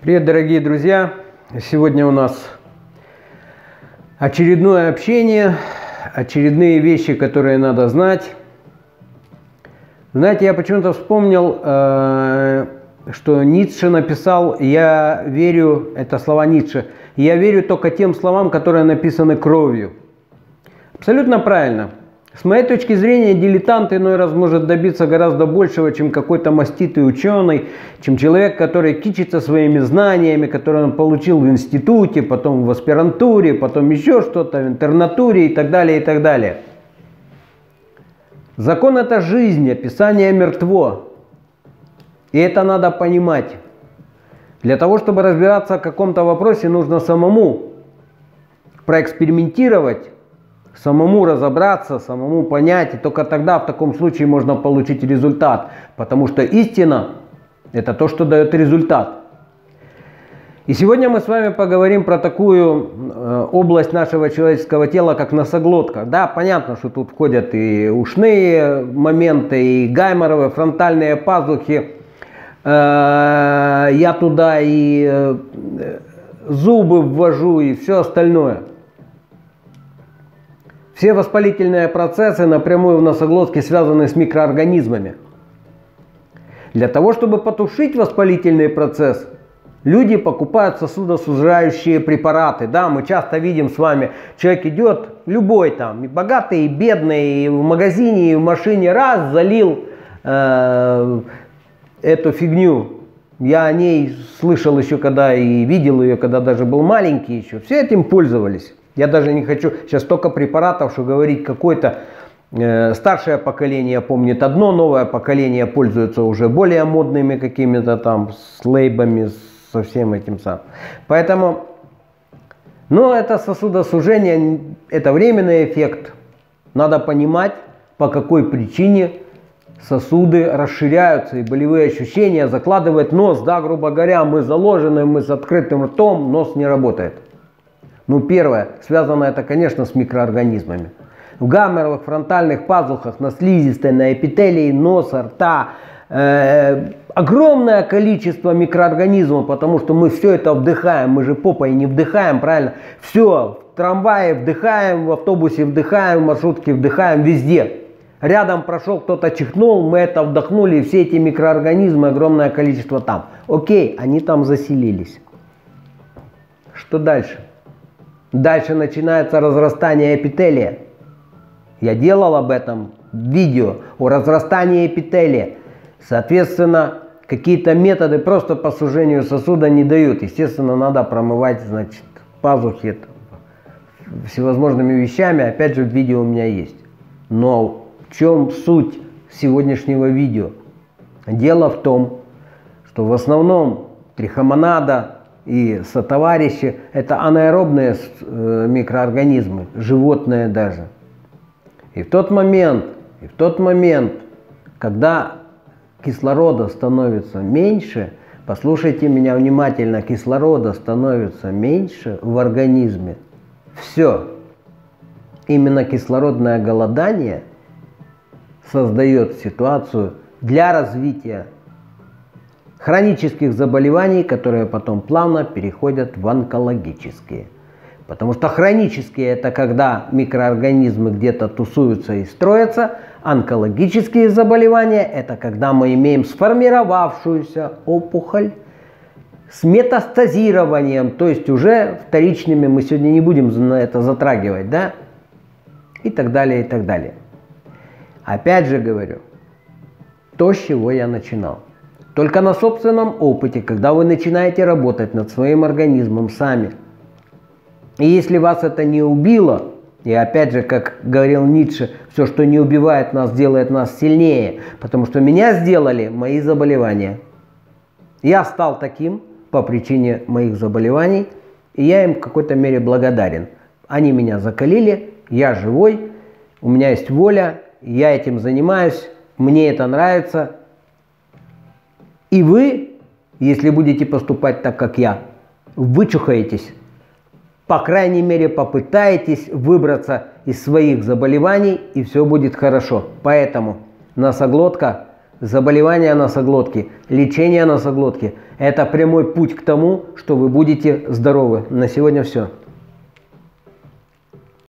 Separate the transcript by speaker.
Speaker 1: Привет, дорогие друзья! Сегодня у нас очередное общение, очередные вещи, которые надо знать. Знаете, я почему-то вспомнил, что Ницше написал: «Я верю», это слова Ницше, «я верю только тем словам, которые написаны кровью». Абсолютно правильно. С моей точки зрения, дилетант иной раз может добиться гораздо большего, чем какой-то маститый ученый, чем человек, который кичится своими знаниями, которые он получил в институте, потом в аспирантуре, потом еще что-то, в интернатуре и так далее, и так далее. Закон – это жизнь, а Писание мертво. И это надо понимать. Для того, чтобы разбираться в каком-то вопросе, нужно самому проэкспериментировать, самому разобраться, самому понять, и только тогда в таком случае можно получить результат. Потому что истина – это то, что дает результат. И сегодня мы с вами поговорим про такую область нашего человеческого тела, как носоглотка. Да, понятно, что тут входят и ушные моменты, и гайморовые, фронтальные пазухи. Я туда и зубы ввожу, и все остальное. Все воспалительные процессы напрямую в носоглотке связаны с микроорганизмами. Для того, чтобы потушить воспалительный процесс, люди покупают сосудосужающие препараты. Да, мы часто видим с вами, человек идет, любой там, и богатый, и бедный, и в магазине, и в машине, раз, залил эту фигню. Я о ней слышал еще когда и видел ее, когда даже был маленький еще. Все этим пользовались. Я даже не хочу сейчас столько препаратов, что говорить какое-то старшее поколение помнит одно, новое поколение пользуется уже более модными какими-то там с лейбами, со всем этим самым. Поэтому, но это сосудосужение, это временный эффект. Надо понимать, по какой причине сосуды расширяются и болевые ощущения закладывает нос. Да, грубо говоря, мы заложены, мы с открытым ртом, нос не работает. Ну, первое, связано это, конечно, с микроорганизмами. В гайморовых фронтальных пазухах, на слизистой, на эпителии носа, рта огромное количество микроорганизмов, потому что мы все это вдыхаем, мы же попой не вдыхаем, правильно? Все, в трамвае вдыхаем, в автобусе вдыхаем, в маршрутке вдыхаем, везде. Рядом прошел, кто-то чихнул, мы это вдохнули, и все эти микроорганизмы, огромное количество там. Окей, они там заселились. Что дальше? Дальше начинается разрастание эпителия. Я делал об этом видео, о разрастании эпителия. Соответственно, какие-то методы просто по сужению сосуда не дают. Естественно, надо промывать, значит, пазухи всевозможными вещами. Опять же, видео у меня есть. Но в чем суть сегодняшнего видео? Дело в том, что в основном трихомонада и сотоварищи – это анаэробные микроорганизмы, животные даже. И в тот момент, когда кислорода становится меньше, послушайте меня внимательно, кислорода становится меньше в организме, все. Именно кислородное голодание создает ситуацию для развития хронических заболеваний, которые потом плавно переходят в онкологические. Потому что хронические – это когда микроорганизмы где-то тусуются и строятся. Онкологические заболевания – это когда мы имеем сформировавшуюся опухоль с метастазированием, то есть уже вторичными, мы сегодня не будем на это затрагивать, да? И так далее, и так далее. Опять же говорю, то, с чего я начинал. Только на собственном опыте, когда вы начинаете работать над своим организмом сами. И если вас это не убило, и опять же, как говорил Ницше, все, что не убивает нас, делает нас сильнее, потому что меня сделали мои заболевания. Я стал таким по причине моих заболеваний, и я им в какой-то мере благодарен. Они меня закалили, я живой, у меня есть воля, я этим занимаюсь, мне это нравится. И вы, если будете поступать так, как я, вычухаетесь, по крайней мере попытаетесь выбраться из своих заболеваний, и все будет хорошо. Поэтому носоглотка заболевания носоглотки, лечение носоглотки – это прямой путь к тому, что вы будете здоровы. На сегодня все.